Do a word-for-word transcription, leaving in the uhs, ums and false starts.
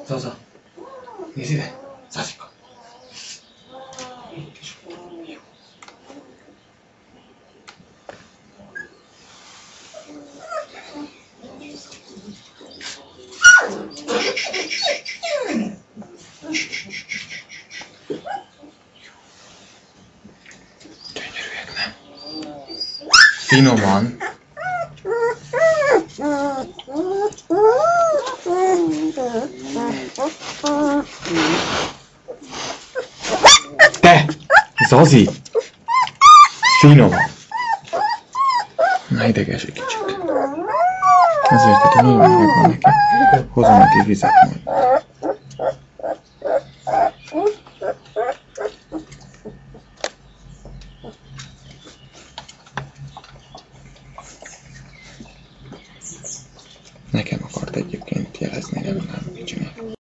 Zaza, nézd ide! Zazika! Gyönyörűek, nem? Finoman. Te! Zazi! Finoman. Na ideges egy kicsit. Ezért, hogy nagyon megvan neki. Hozom neki vizet majd. Nekem akart egyébként jelezni, nem nem.